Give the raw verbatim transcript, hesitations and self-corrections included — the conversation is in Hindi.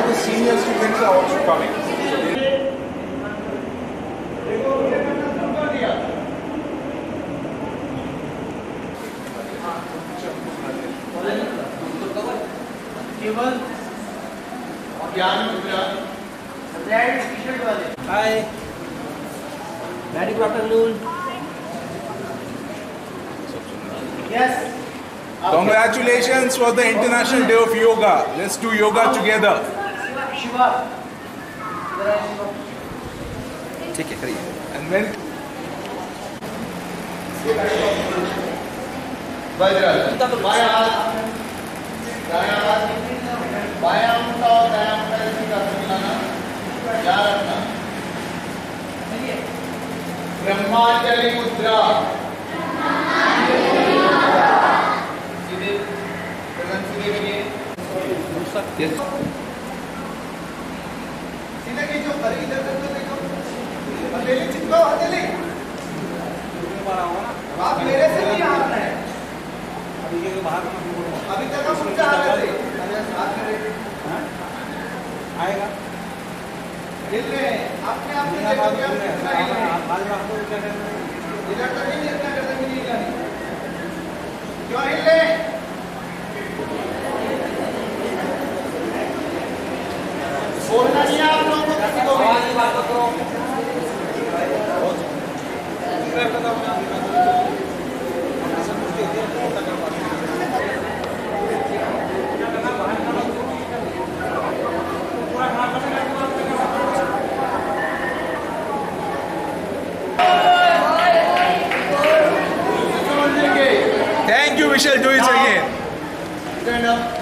the senior students are also coming. केवल ज्ञान मुद्रा रेड टी-शर्ट वाले hi very good afternoon yes Congratulations for the International Day of Yoga. Let's do yoga together. Shiva ठीक है करिए. And when वज्र बायां हाथ दायां हाथ बायां उल्टा और दायां उल्टा इसी का मिलाना याद रखना. ब्रह्मांजलि मुद्रा सीधे गर्दन सीधे करिए. सीधे खींचो. अरे इधर देखो देखो हथेली चिपकाओ. हथेली आप मेरे से नहीं हाथ है अभी तक हम उल्टा आ रहे थे. आएगा हिल रहे हैं अपने आप में. देखो क्या इधर तक नहीं इतना गर्दन भी नहीं हिलानी. क्यों हिल रहे हैं? बोलना नहीं है आप लोगों को. किसी को भी बात करो. Thank you, Vishal. Do it again. Stand up.